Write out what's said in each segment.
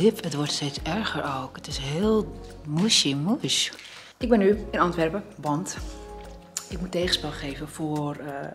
lip, het wordt steeds erger ook. Het is heel mushy mush. Ik ben nu in Antwerpen, want ik moet tegenspel geven voor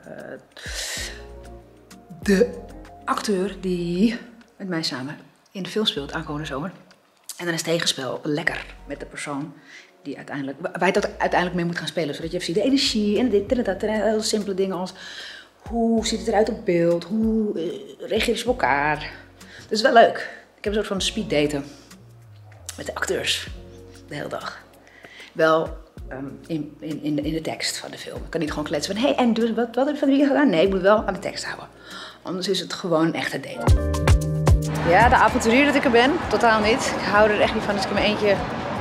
de acteur die met mij samen in de film speelt aankomende zomer. En dan is tegenspel lekker met de persoon die uiteindelijk, waar je dat uiteindelijk mee moet gaan spelen. Zodat je even ziet de energie en dit en dat. En heel simpele dingen als hoe ziet het eruit op beeld, hoe reageren ze op elkaar. Dus wel leuk. Ik heb een soort van speed daten met de acteurs de hele dag. Wel in de tekst van de film. Ik kan niet gewoon kletsen van, hé, en dus, wat heb je van de weekend gedaan? Nee, ik moet wel aan de tekst houden. Anders is het gewoon een echte date. Ja, de avonturier dat ik er ben, totaal niet. Ik hou er echt niet van als ik in mijn eentje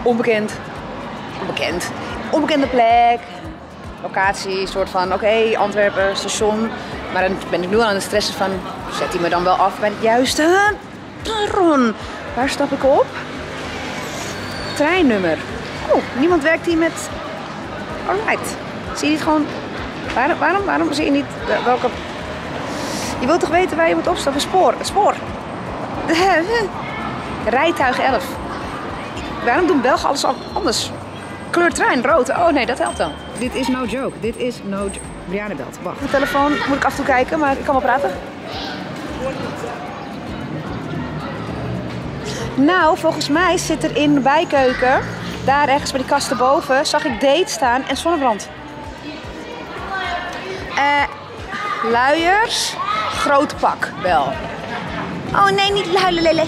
onbekende plek, locatie, soort van, oké, Antwerpen, station. Maar dan ben ik nu al aan het stressen van, zet hij me dan wel af bij het juiste perron? Waar stap ik op? Treinnummer. Oh, niemand werkt hier met... Alright. Zie je niet gewoon... Waarom zie je niet welke... Je wilt toch weten waar je moet opstappen? Het spoor. Rijtuig 11. Waarom doen Belgen alles anders? Kleur trein, rood. Oh nee, dat helpt dan. Dit is no joke. Dit is no joke. Brianne belt. Wacht. Mijn telefoon moet ik af en toe kijken, maar ik kan wel praten. Nou, volgens mij zit er in de bijkeuken, daar ergens bij die kasten boven, zag ik date staan en zonnebrand. Luiers, groot pak wel. Oh nee, niet huilen, Lele.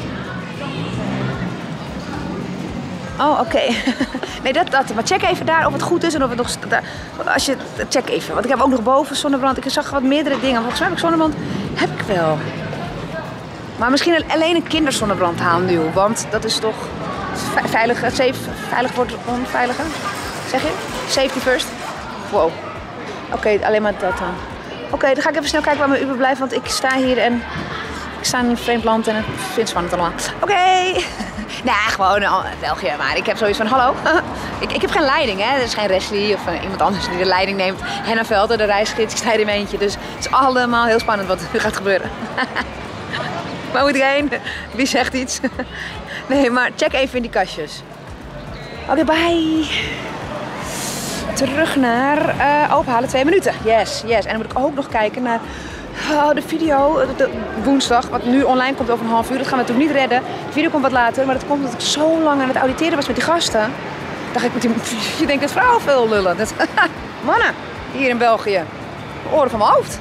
Oh, oké. Nee, dat. Maar check even daar of het goed is en of het nog... Als je... Check even, want ik heb ook nog boven zonnebrand. Ik zag wat meerdere dingen. Volgens mij heb ik zonnebrand. Heb ik wel. Maar misschien alleen een kinderzonnebrand halen nu. Want dat is toch... Veilig wordt onveiliger. Zeg je? Safety first. Wow. Oké, alleen maar dat dan. Oké, dan ga ik even snel kijken waar mijn Uber blijft. Want ik sta hier en... Ik sta in een vreemd land en ik vind het spannend allemaal. Oké. Nou, gewoon België. Maar ik heb zoiets van, hallo. ik heb geen leiding, hè. Er is geen Wesley of iemand anders die de leiding neemt. Henna Velden, de reisgids. Ik sta hier in mijn eentje. Dus het is allemaal heel spannend wat er nu gaat gebeuren. Waar moet ik heen? Wie zegt iets? Nee, maar check even in die kastjes. Oké, bye. Terug naar openhalen 2 minuten. Yes. En dan moet ik ook nog kijken naar de video. Woensdag, wat nu online komt over een half uur. Dat gaan we natuurlijk niet redden. De video komt wat later. Maar dat komt omdat ik zo lang aan het auditeren was met die gasten. Dacht ik met die... Je denkt dat vrouwen veel lullen. Dat, mannen, hier in België. De oren van mijn hoofd.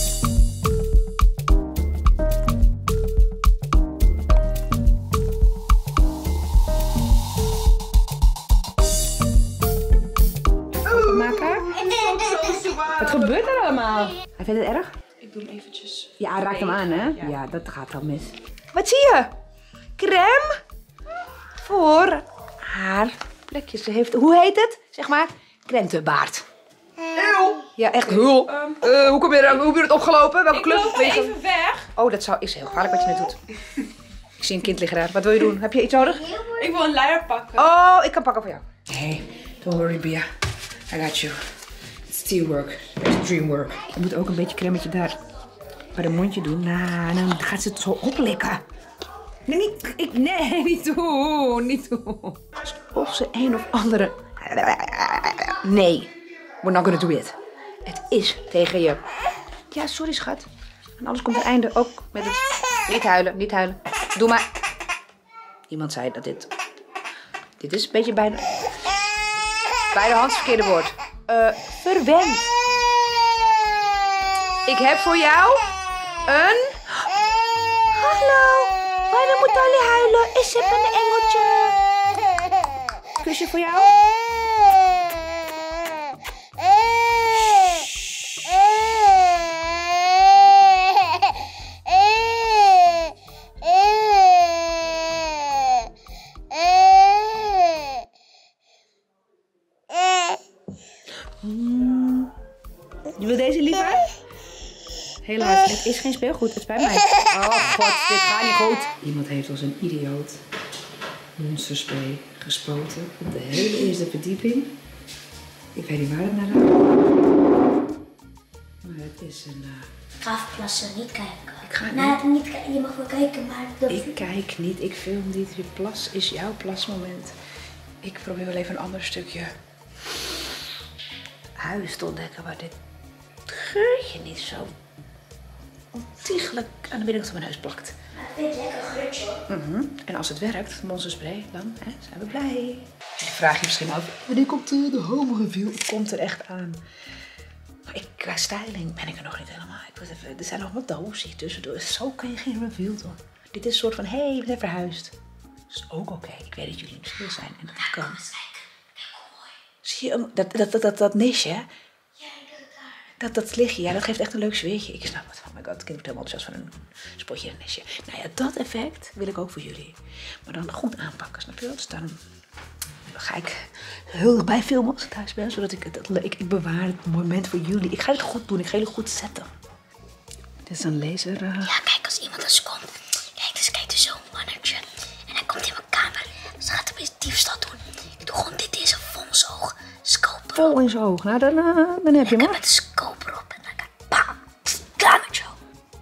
Wat gebeurt er allemaal? Hij vindt het erg? Ik doe hem eventjes. Ja, hij raakt hem aan, hè? Ja, dat gaat dan mis. Wat zie je? Crème voor haar plekjes. Ze heeft, hoe heet het? Zeg maar, krentenbaard. Eeuw! Ja, echt hul. Hoe heb je het opgelopen? Welke club? Ik loop even weg. Oh, dat is heel gevaarlijk wat je net doet. Ik zie een kind liggen daar. Wat wil je doen? Heb je iets nodig? Ik wil een luier pakken. Oh, ik kan pakken voor jou. Hey, don't worry, Bia. I got you. It's teamwork. It's dreamwork. Je moet ook een beetje cremmetje daar bij de mondje doen. Nou, dan gaat ze het zo oplikken. Nee, niet doen. Niet doen. Of ze een of andere... Nee. We're not gonna do it. Het is tegen je. Ja, sorry schat. En alles komt aan het einde ook met het... Niet huilen, niet huilen. Doe maar. Iemand zei dat dit... Dit is een beetje bijna... Bijdehands verkeerde woord. Verwend. Ik heb voor jou een... Hallo. Waarom moet jullie huilen? Is het een engeltje? Kusje voor jou. Je wil deze liever? Helaas, het is geen speelgoed, het spijt mij. Oh god, dit gaat niet goed. Iemand heeft als een idioot monsterspray gespoten op de hele eerste verdieping. Ik weet niet waar het naar gaat. Maar het is een... Ik ga even plassen, niet kijken. Ik ga niet kijken. Je mag wel kijken, maar... Ik kijk niet, ik film niet. Je plas is jouw plasmoment. Ik probeer wel even een ander stukje huis te ontdekken waar dit geurtje niet zo ontiegelijk aan de binnenkant van mijn neus plakt. Ik vind het lekker geurtje hoor. En als het werkt, monsterspray, dan zijn we blij. Je vraagt je misschien af, wanneer komt de home review? Het komt er echt aan. Maar qua styling ben ik er nog niet helemaal. Er zijn nog wat dozen tussendoor. Zo kan je geen review doen. Dit is een soort van, hé, we zijn verhuisd. Dat is ook oké. Ik weet dat jullie in verschil zijn en dat kan. Zie je dat nisje, hè? Dat lichtje, ja, dat geeft echt een leuk zweertje. Ik snap het. Oh my god, het kind wordt helemaal enthousiast van een spotje en een nisje. Nou ja, dat effect wil ik ook voor jullie. Maar dan goed aanpakken, snap je wel? Dus dan ga ik heel dichtbij filmen als ik thuis ben. Zodat ik bewaar het moment voor jullie. Ik ga het goed doen, ik ga jullie goed zetten. Dit is een laser. Ja, kijk, als iemand eens komt. Kijk, dus zo'n mannetje. En hij komt in mijn kamer. Dus gaat opeens diefstal doen. Ik doe gewoon dit in zijn vonsoog. Scope. Vol in zijn oog. Nou, dan heb je hem. Met de scope erop. En dan ga ik, bam, klaar met jou.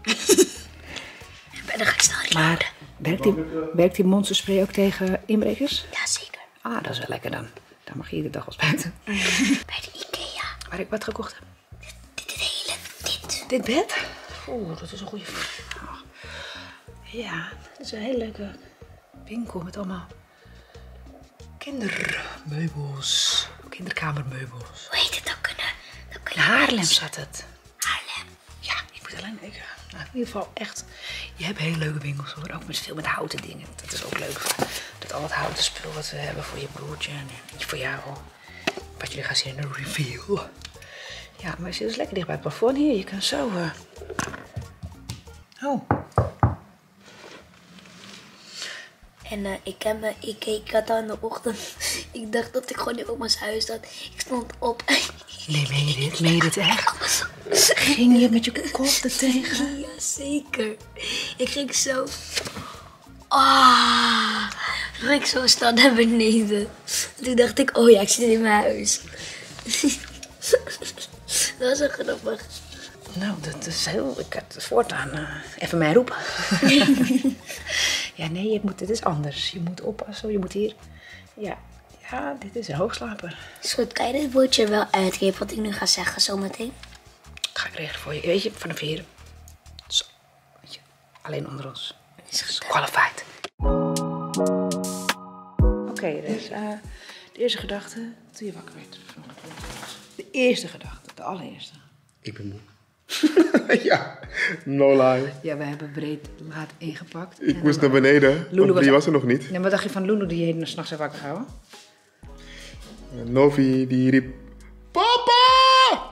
En dan ga ik snel reloaden. Maar werkt die monsterspray ook tegen inbrekers? Ja, zeker. Ah, dat is wel lekker dan. Daar mag je iedere dag wel spuiten. Bij de Ikea. Waar ik wat gekocht heb. Dit. Dit bed? Oeh, dat is een goede vraag. Ja, dat is een hele leuke winkel met allemaal kindermeubels. Kinderkamermeubels. Hoe heet het dan kunnen? In Haarlem zat het. Haarlem. Ja, ik moet alleen denken. Nou, in ieder geval echt, je hebt hele leuke winkels hoor. Ook met veel met houten dingen. Dat is ook leuk. Dat al het houten spul wat we hebben voor je broertje en voor jou. Wat jullie gaan zien in de reveal. Ja, maar je zit dus lekker dicht bij het plafond hier. Je kan zo... Oh. En ik had aan de ochtend, ik dacht dat ik gewoon in oma's huis zat. Ik stond op. Nee, meen je dit echt? Ging je met je kop er tegen? Ja, zeker. Ik ging zo... Ah, toen ging ik zo staan naar beneden. Toen dacht ik, oh ja, ik zit in mijn huis. Dat was zo grappig. Nou, dat is heel... Ik had het voortaan even mij roepen. Ja, nee, het is anders. Je moet oppassen, je moet hier... Ja, dit is een hoogslaper. Is goed, kan je dit woordje wel uitgeven wat ik nu ga zeggen zometeen? Ga ik regelen voor je. Weet je, vanaf hier. Zo, weet je, alleen onder ons. Is goed. Qualified. Oké, dus de eerste gedachte toen je wakker werd. De eerste gedachte, de allereerste. Ik ben moe. Ja, no lie. Ja, we hebben breed laat ingepakt. Ik moest naar beneden, want die was er nog niet. Nee, wat dacht je van Lulu die je 's nachts heeft wakker gehouden? Novi die riep, papa!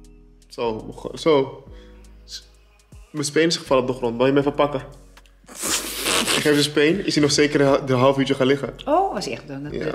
Zo. Mijn speen is gevallen op de grond, wil je me even pakken? Ik geef zijn speen, is hij nog zeker een half uurtje gaan liggen. Oh, was hij echt dan? Ja.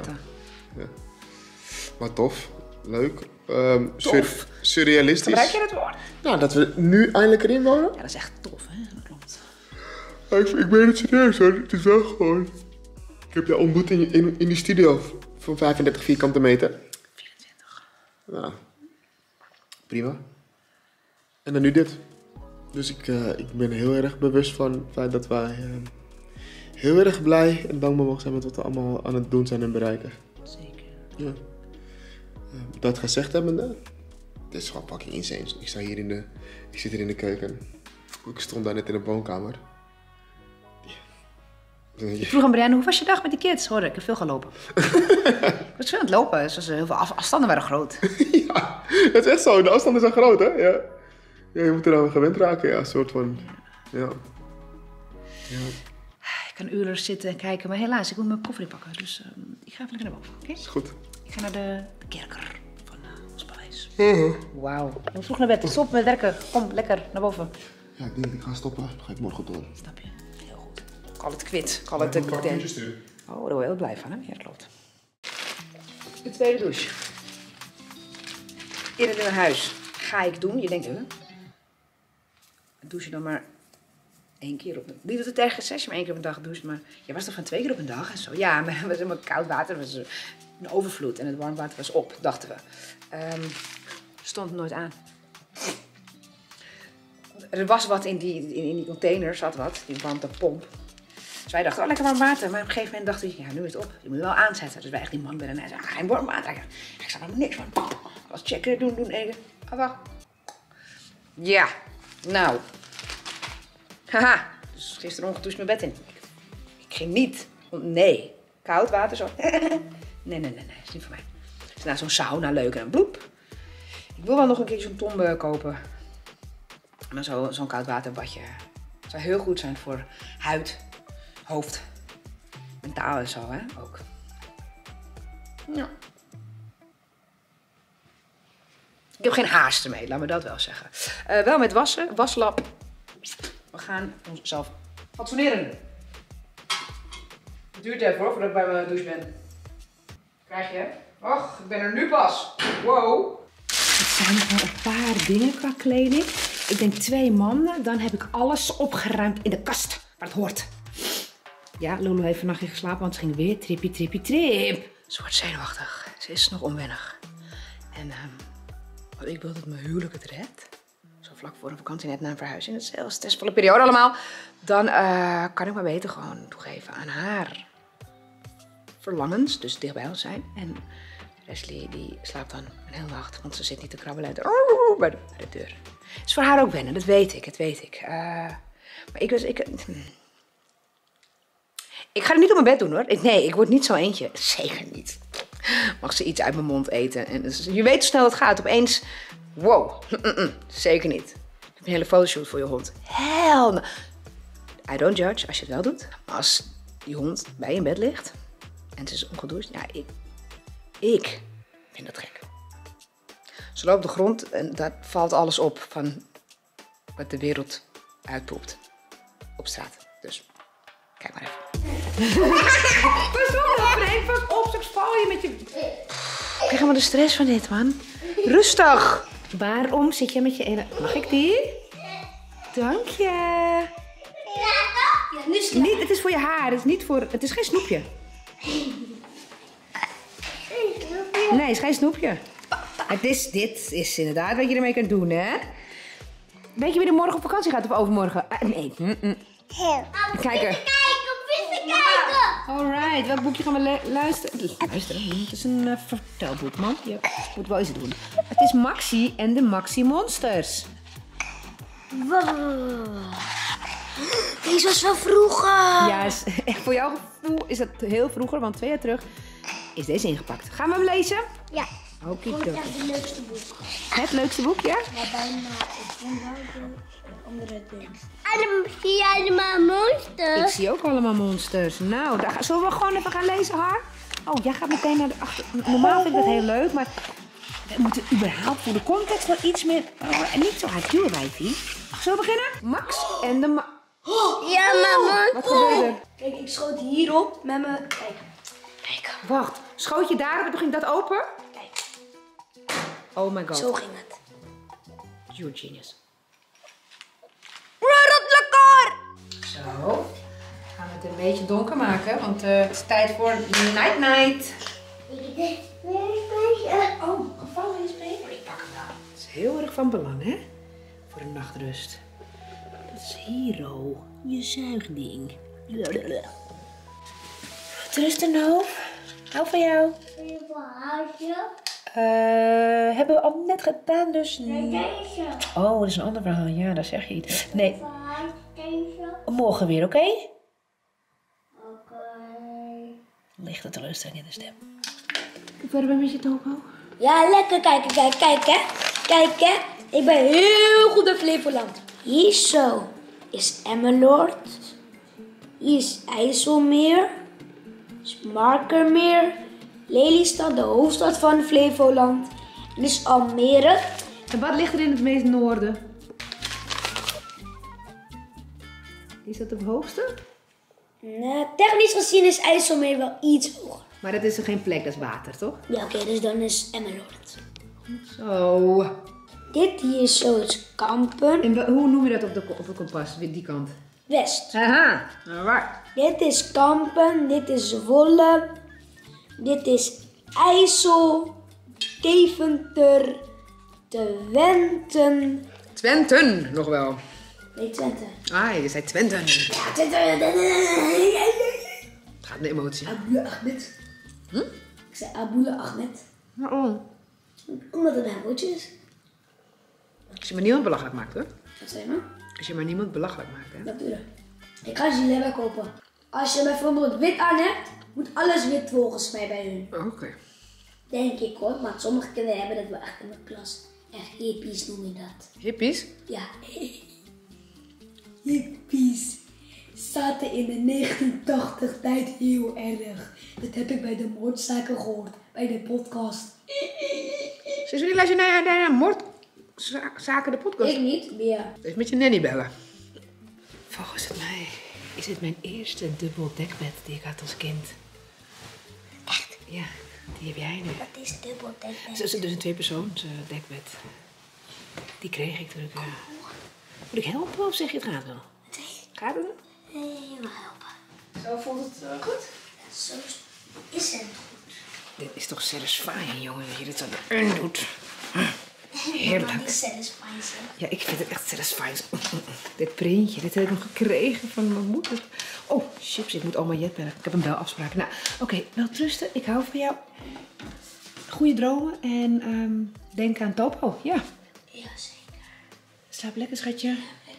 Maar tof, leuk. Tof. Surrealistisch. Gebruik je dat woord? Nou, dat we nu eindelijk erin wonen. Ja, dat is echt tof, hè? Dat klopt. Ik ben het serieus hoor, het is wel gewoon... Ik heb jou ontmoet in die studio van 35 vierkante meter. 24. Nou, prima. En dan nu dit. Dus ik ben heel erg bewust van het feit dat wij heel erg blij en dankbaar mogen zijn met wat we allemaal aan het doen zijn en bereiken. Zeker. Ja. Dat gezegd hebbende, dit is gewoon fucking insane. Ik zit hier in de keuken. Ik stond daar net in de woonkamer. Ik vroeg aan Brianne, hoe was je dag met die kids? Hoorde, ik heb veel gelopen. Ik was veel aan het lopen, dus heel veel afstanden waren groot. Ja, dat is echt zo. De afstanden zijn groot, hè? Ja. Ja, je moet er aan gewend raken, ja. Een soort van... Ja. Ik kan uren zitten en kijken, maar helaas, ik moet mijn koffer pakken. Dus ik ga even lekker naar boven, oké? Is goed. Ik ga naar de kerker van ons paleis. Wauw. Ik moet vroeg naar bed. Stop met werken. Kom, lekker, naar boven. Ja, ik denk dat ik ga stoppen. Dan ga ik morgen door. Snap je? Heel goed. Call it quit. Call it a quit. Oh, daar word je heel blij van, hè? Ja, dat klopt. De tweede douche. In het nieuwe huis ga ik doen. Je denkt, douche je dan maar 1 keer op de dag. Niet dat het erg is als je maar 1 keer op een dag doucht, maar je was toch van 2 keer op een dag en zo. Ja, maar het was helemaal koud water, het was een overvloed en het warm water was op, dachten we. Stond nooit aan. er was wat in die container, zat wat, die warmtepomp. Dus wij dachten, oh, lekker warm water. Maar op een gegeven moment dacht hij, ja, nu is het op. Je moet het wel aanzetten. Dus wij echt die man binnen en hij zei, geen warm water. Ik zei, er niks van. Als checken, doen, eten. Oh, wacht. Ja, nou. Haha. Dus gisteren ongedoucht mijn bed in. Ik ging niet. Nee. Koud water zo. Nee, is niet voor mij. Dus nou, zo'n sauna leuk en een bloep. Ik wil wel nog een keer zo'n tombe kopen. En dan zo'n koud waterbadje. Het zou heel goed zijn voor huid, hoofd, mentaal en zo, hè, ook. Ja. Ik heb geen haast ermee, laat me dat wel zeggen. Wel met wassen, waslap. We gaan onszelf fatsoeneren. Het duurt even hoor, voordat ik bij mijn douche ben. Krijg je? Och, ik ben er nu pas. Wow. Het zijn gewoon een paar dingen qua kleding. Ik denk 2 maanden, dan heb ik alles opgeruimd in de kast waar het hoort. Ja, Lulu heeft vannacht niet geslapen, want ze ging weer trip. Ze wordt zenuwachtig. Ze is nog onwennig. En ik wil dat mijn huwelijk het redt. Zo vlak voor de vakantie, net na een verhuizing. Het is een heel stressvolle periode allemaal. Dan kan ik maar beter gewoon toegeven aan haar verlangens. Dus dichtbij ons zijn. En Leslie die slaapt dan een hele nacht, want ze zit niet te krabbelen bij de deur. Het is voor haar ook wennen, dat weet ik, maar ik ga het niet op mijn bed doen hoor. Nee, ik word niet zo eentje. Zeker niet. Mag ze iets uit mijn mond eten. En dus, je weet hoe snel het gaat. Opeens, wow. Zeker niet. Ik heb een hele fotoshoot voor je hond. Hell no. I don't judge als je het wel doet. Maar als die hond bij je in bed ligt en ze is ongedoucht, ja, ik vind dat gek. Ze loopt op de grond en daar valt alles op van wat de wereld uitpoept op straat. Dus, kijk maar even. Pas op, Frank, pas op, straks val je met je... Ik krijg helemaal de stress van dit, man. Rustig. Waarom zit je met je ene... Mag ik die? Dank je. Ja, nu slaap. Niet, het is voor je haar, het is niet voor... Het is geen snoepje. Nee, het is geen snoepje. Dit is inderdaad wat je ermee kunt doen, hè? Weet je wie er morgen op vakantie gaat of overmorgen? Nee. Kijk er. Alright, welk boekje gaan we luisteren? Luisteren? Het is een vertelboek, man. Je moet wel eens doen. Het is Maxi en de Maxi Monsters. Wow. Deze was wel vroeger. Ja, voor jouw gevoel is dat heel vroeger, want 2 jaar terug is deze ingepakt. Gaan we hem lezen? Ja. Oké, Ik vond het echt het leukste boek. Het leukste boek, ja? Ja, bijna. Ik vond wel de andere dingen. Zie je allemaal monsters? Ik zie ook allemaal monsters. Nou, zullen we gewoon even gaan lezen, Har? Oh, jij gaat meteen naar de achter. Normaal vind ik dat heel leuk, maar we moeten überhaupt voor de context wel iets meer... en niet zo hard duwen, wijfie. Zullen we beginnen? Max en de... Ja, mama. Wat gebeurt er? Kijk, ik schoot hierop met mijn... Kijk. Wacht, schoot je daarop en toen ging dat open? Kijk. Oh my god. Zo ging het. You're genius. Run op elkaar! Zo. Gaan we het een beetje donker maken, want het is tijd voor night night. Oh, gevallen is mee? Ik pak hem wel. Het is heel erg van belang, hè? Voor een nachtrust. Dat is Hero, je zuigding. Tristan, hou van jou. Hebben we al net gedaan, dus... Oh, dat is een ander verhaal. Ja, dat zeg je niet. Nee. Morgen weer, oké? Lichte teleurstelling in de stem. Hoe ver ben je met je topo? Ja, lekker kijken, kijk hè. Kijk hè. Ik ben heel goed in Flevoland. Hier zo is Emmeloord. Hier is IJsselmeer. Is Markermeer. Lelystad, de hoofdstad van Flevoland. En dit is Almere. En wat ligt er in het meest noorden? Is dat het hoogste? Nou, technisch gezien is IJsselmeer wel iets hoger. Maar dat is er geen plek, dat is water, toch? Ja, oké, dus dan is Emmeloord. Zo. Dit hier is zo is Kampen. En hoe noem je dat op de kompas, die kant? West. Haha, alright. Dit is Kampen, dit is Zwolle, dit is IJssel, Deventer, Twente. Twenten, nog wel. Nee, Twente. Ah, je zei Twente. Ja, Twente. Het gaat een emotie. Aboula Ahmed. Ik zei Aboula Ahmed. Waarom? Omdat het een woordje is. Als je maar niemand belachelijk maakt, hoor. Wat zei je nou? Als je maar niemand belachelijk maakt, hè. Natuurlijk. Ik ga Gilles kopen. Als je bijvoorbeeld wit aan hebt, moet alles wit volgens mij bij hun. Oké. Denk ik hoor, maar sommige kinderen hebben dat wel echt in de klas. Echt hippies noem je dat. Hippies? Ja. Hippies zaten in de 1980 tijd heel erg. Dat heb ik bij de moordzaken gehoord. Bij de podcast. Sinds wanneer luister je naar moordzaken de podcast? Ik niet, ja. Even met je nanny bellen. Volgens mij is het mijn eerste dubbel dekbed die ik had als kind. Echt? Ja, die heb jij nu. Dat is dubbel dekbed. Dus een tweepersoons dekbed. Die kreeg ik toen ik... Moet ik helpen of zeg je het gaat wel? Gaat het? Nee, maar helpen. Zo voelt het goed? Zo is het goed. Dit is toch satisfying, jongen, dat je dit zo erin doet. Heerlijk. Dat is satisfying, zeg. Ja, ik vind het echt satisfying. Dit printje, dit heb ik nog gekregen van mijn moeder. Oh, chips, ik moet allemaal jetbellen. Ik heb een belafspraak. Nou, oké, wel rusten. Ik hou van jou. Goeie dromen en denk aan Topo. Ja. Ja, zeker. Slaap lekker, schatje.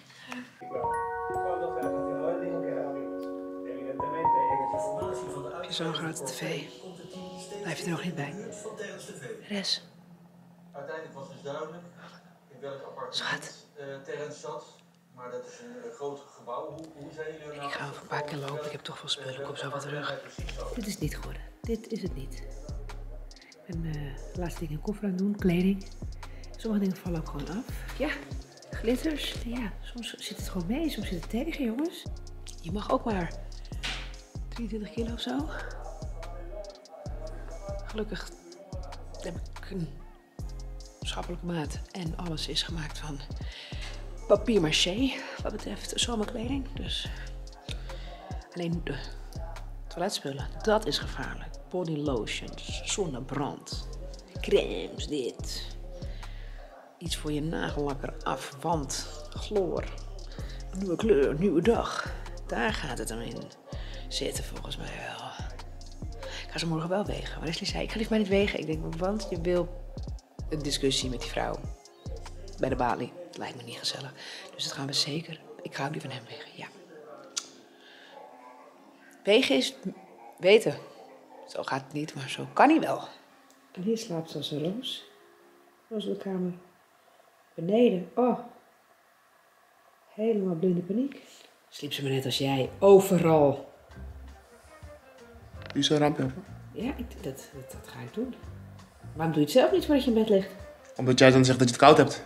Heb je zo'n grote tv? Blijf je er nog niet bij? Res. Uiteindelijk was dus duidelijk in welk appartement Terrence zat. Maar dat is een groot gebouw. Hoe zijn jullie er nou? Ik ga over een paar keer lopen. Ik heb toch veel spullen. Ik kom zo wat terug. Dit is niet geworden. Dit is het niet. Ik ben de laatste dingen in koffer aan het doen. Kleding. Sommige dingen vallen ook gewoon af. Ja, glitters. Ja, soms zit het gewoon mee. Soms zit het tegen, jongens. Je mag ook maar 23 kilo of zo. Gelukkig heb ik een schappelijke maat. En alles is gemaakt van papier-maché. Wat betreft zomerkleding. Dus alleen de toiletspullen, dat is gevaarlijk. Body lotions, zonnebrand, crèmes, dit. Iets voor je nagellakker af, want chloor. Een nieuwe kleur, een nieuwe dag. Daar gaat het hem in zitten volgens mij wel. Ik ga ze morgen wel wegen. Maar Leslie zei, ik ga liefst maar niet wegen. Ik denk, want je wil een discussie met die vrouw. Bij de balie. Dat lijkt me niet gezellig. Dus dat gaan we zeker. Ik ga ook die van hem wegen, ja. Wegen is weten. Zo gaat het niet, maar zo kan hij wel. En hier slaapt ze als een roos. Roos op de kamer. Beneden. Oh. Helemaal blinde paniek. Sliep ze maar net als jij. Overal. Wie zou ramp helpen? Ja, dat ga ik doen. Waarom doe je het zelf niet voordat je in bed ligt? Omdat jij dan zegt dat je het koud hebt.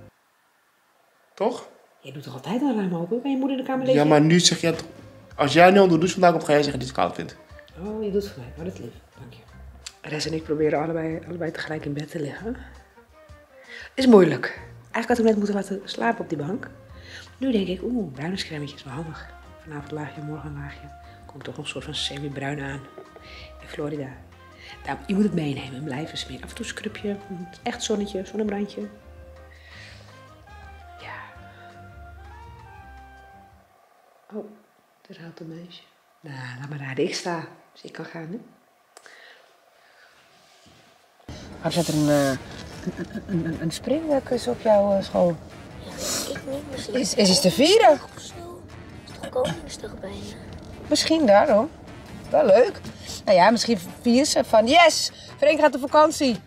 Toch? Jij doet toch altijd een raam open? Kan je moeder in de kamer liggen? Ja, maar nu zeg jij toch... Als jij nu onder de douche vandaan komt, ga jij zeggen dat je het koud vindt. Oh, je doet het voor mij. Oh, dat is lief. Dank je. Res en ik proberen allebei tegelijk in bed te liggen. Is moeilijk. Eigenlijk had ik net moeten laten slapen op die bank. Nu denk ik, bruinerscremmetje is wel handig. Vanavond een laagje, morgen een laagje. Komt toch nog een soort van semi-bruin aan. In Florida. Nou, je moet het meenemen en blijven smeren. Af en toe een scrubje, echt zonnetje, zonnebrandje. Ja. Oh, daar haalt een meisje. Nou, laat maar raden. Ik sta. Dus ik kan gaan, hè. Waarom zit er een springkussen op jouw school? Ja, ik niet misschien. Is iets te vieren? Of zo. Het is toch Koningsdag bijna? Misschien daarom. Wel leuk. Nou ja, misschien vieren ze van yes, Frank gaat op vakantie.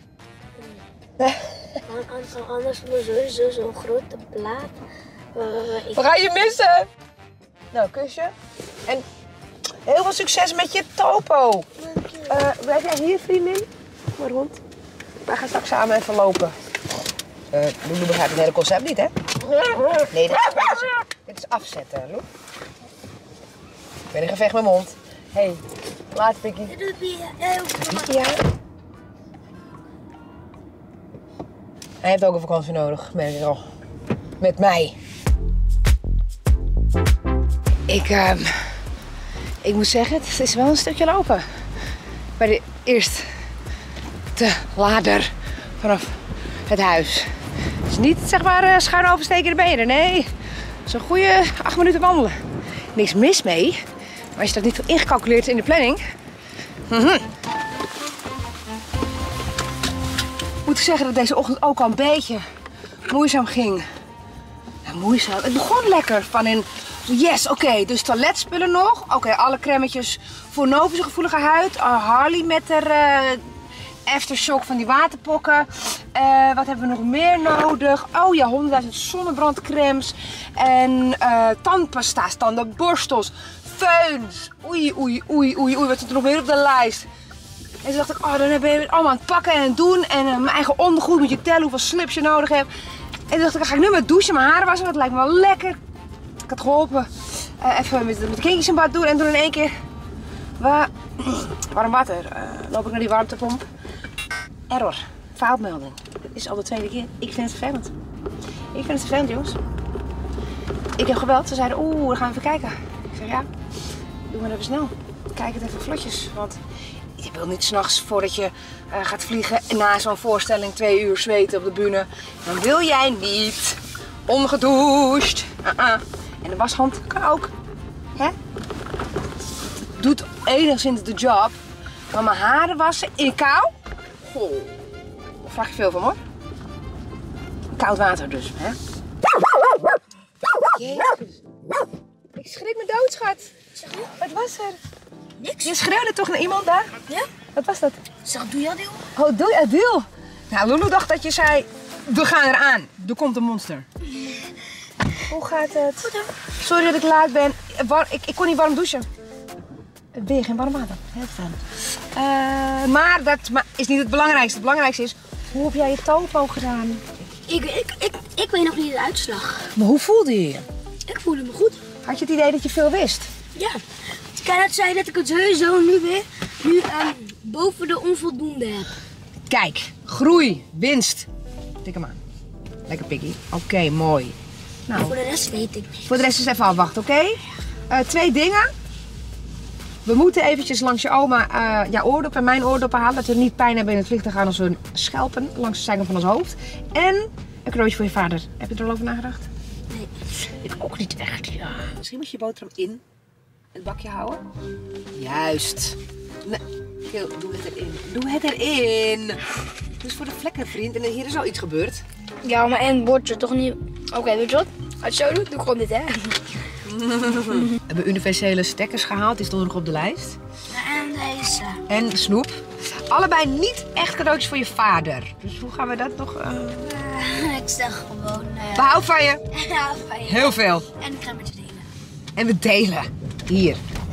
Anders was sowieso zo'n grote plaat. We gaan je missen. Nou, kusje. En heel veel succes met je topo. Blijf jij hier, vriendin? Kom maar rond. Wij gaan straks samen even lopen. Lulu begrijpt het hele concept niet, hè? Nee, dit is afzetten, Lou. Ik ben in gevecht met mijn hond. Hé, hey, laat Pikkie. Ja. Hij heeft ook een vakantie nodig, merk ik al. Met mij. Ik moet zeggen, het is wel een stukje lopen. Bij de eerste ladder vanaf het huis. Het is niet, zeg maar, schuin oversteken de benen, nee. Zo'n goede 8 minuten wandelen. Niks mis mee. Maar als je dat niet ingecalculeerd in de planning. Moet ik zeggen dat deze ochtend ook al een beetje moeizaam ging. Ja, moeizaam. Het begon lekker van in. Yes, oké, dus toiletspullen nog. Oké, alle crèmetjes voor Novische gevoelige huid. Harley met haar aftershock van die waterpokken. Wat hebben we nog meer nodig? Oh ja, 100.000 zonnebrandcremes. En tandpasta's, tandenborstels, feuns. Oei, oei, oei, oei, oei. Wat zit er nog meer op de lijst? En toen dacht ik, oh, dan ben je het allemaal aan het pakken en doen. En mijn eigen ondergoed moet je tellen hoeveel slips je nodig hebt. En toen dacht ik, dan ga ik nu met douchen, mijn haren wassen. Dat lijkt me wel lekker. Ik had geholpen. Even met de kindjes in bad doen en toen in één keer warm water. Loop ik naar die warmtepomp. Error. Foutmelding. Dit is al de tweede keer. Ik vind het vervelend. Ik vind het vervelend, jongens. Ik heb gebeld. Ze zeiden, oeh, dan gaan we even kijken. Ik zeg, ja, doe maar even snel. Kijk het even vlotjes. Want je wil niet 's nachts voordat je gaat vliegen na zo'n voorstelling 2 uur zweten op de bühne. Dan wil jij niet ongedoucht. En de washand kan ook. Hè? Doet enigszins de job. Maar mijn haren wassen in kou? Goh. Daar vraag je veel van, hoor. Koud water dus, hè? Jezus. Ik schrik me dood, schat. Wat was er? Niks. Je schreeuwde toch naar iemand daar? Ja? Wat was dat? Zeg, doe je Adil? Oh, doe je Adil? Nou, Lulu dacht dat je zei, we gaan eraan. Er komt een monster. Hoe gaat het? Goed hoor. Sorry dat ik laat ben. Ik kon niet warm douchen. Ben je geen warm water? Heel fijn. Maar dat is niet het belangrijkste. Het belangrijkste is, hoe heb jij je topo gedaan? Ik weet nog niet de uitslag. Maar hoe voelde je je? Ik voelde me goed. Had je het idee dat je veel wist? Ja. Kenneth zei dat ik het sowieso nu boven de onvoldoende heb. Kijk, groei, winst. Tik hem aan. Lekker pikkie. Oké, mooi. Nou, Voor de rest weet ik niet. voor de rest is even afwachten, oké? 2 dingen. We moeten eventjes langs je oma jouw oordop en mijn oordoppen halen. Dat we niet pijn hebben in het vliegtuig gaan als we schelpen langs de zijkant van ons hoofd. En een cadeautje voor je vader. Heb je er al over nagedacht? Nee. Ik ook niet echt, ja. Misschien moet je je boterham in het bakje houden. Juist. Nee, Gil, doe het erin. Doe het erin. Dus voor de vlekken, vriend. En hier is al iets gebeurd. Ja, maar en bordje toch niet. Oké, weet je wat? Als je zo doet, doe gewoon dit, hè? We hebben universele stekkers gehaald. Die stonden nog op de lijst. En deze. En snoep. Allebei niet echt cadeautjes voor je vader. Dus hoe gaan we dat nog... Ik zeg gewoon. Behoud van je. Ja, fijn. Heel veel. En ik ga met je delen. En we delen. Hier.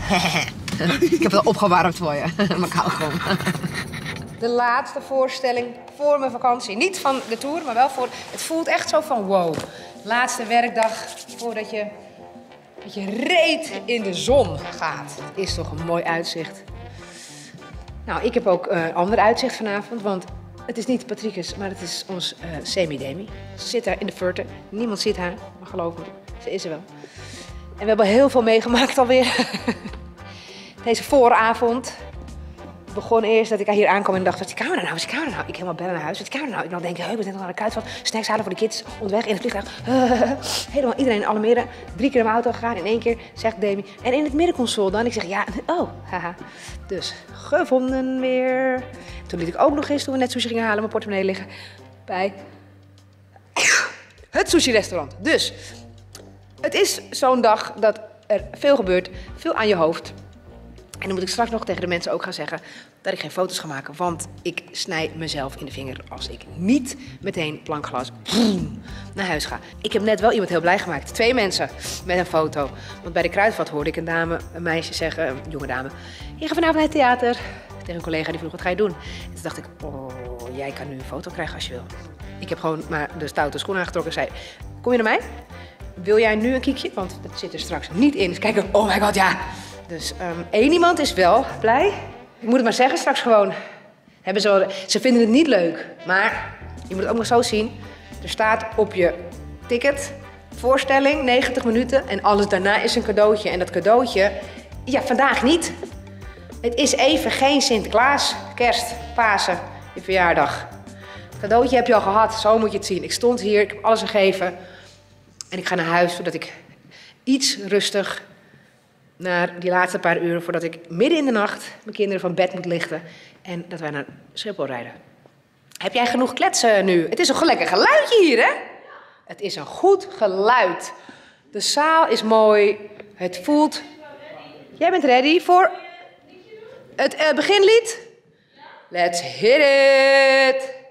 Ik heb het al opgewarmd voor je. Maar ik hou gewoon. De laatste voorstelling voor mijn vakantie. Niet van de tour, maar wel voor... Het voelt echt zo van wow. Laatste werkdag voordat je met je reet in de zon gaat. Het is toch een mooi uitzicht. Nou, ik heb ook een ander uitzicht vanavond, want het is niet Patriekes, maar het is ons semi-demi. Ze zit daar in de verte. Niemand ziet haar, maar geloof me, ze is er wel. En we hebben heel veel meegemaakt alweer. Deze vooravond begon eerst dat ik hier aankwam en dacht, wat is die camera nou, wat is die camera nou? Ik helemaal bellen naar huis, wat is die camera nou? Ik dan denk, ik ben net al naar de Kuitvat, snacks halen voor de kids, onderweg in het vliegtuig. Helemaal iedereen in Almere, 3 keer in mijn auto gegaan, in 1 keer, zegt Demi. En in het middenconsole dan, ik zeg, ja, oh, haha. Dus, gevonden weer. Toen liet ik ook nog eens, toen we net sushi gingen halen, mijn portemonnee liggen bij het sushi-restaurant. Dus, het is zo'n dag dat er veel gebeurt, veel aan je hoofd. En dan moet ik straks nog tegen de mensen ook gaan zeggen dat ik geen foto's ga maken. Want ik snij mezelf in de vinger als ik niet meteen plankglas naar huis ga. Ik heb net wel iemand heel blij gemaakt. 2 mensen met een foto. Want bij de Kruidvat hoorde ik een meisje zeggen, een jonge dame. Je gaat vanavond naar het theater. Tegen een collega die vroeg, wat ga je doen? En toen dacht ik, oh, jij kan nu een foto krijgen als je wil. Ik heb gewoon maar de stoute schoenen aangetrokken en zei, kom je naar mij? Wil jij nu een kiekje? Want het zit er straks niet in. Dus kijk, oh my god, ja. Dus 1 iemand is wel blij. Ik moet het maar zeggen, straks gewoon. Ze vinden het niet leuk. Maar je moet het ook nog zo zien. Er staat op je ticket, voorstelling, 90 minuten. En alles daarna is een cadeautje. En dat cadeautje, ja, vandaag niet. Het is even geen Sinterklaas, kerst, Pasen, je verjaardag. Het cadeautje heb je al gehad, zo moet je het zien. Ik stond hier, ik heb alles gegeven. En ik ga naar huis, zodat ik iets rustig naar die laatste paar uur voordat ik midden in de nacht mijn kinderen van bed moet lichten en dat wij naar Schiphol rijden. Heb jij genoeg kletsen nu? Het is een lekker geluidje hier, hè? Het is een goed geluid. De zaal is mooi. Het voelt... Jij bent ready voor het beginlied? Let's hit it!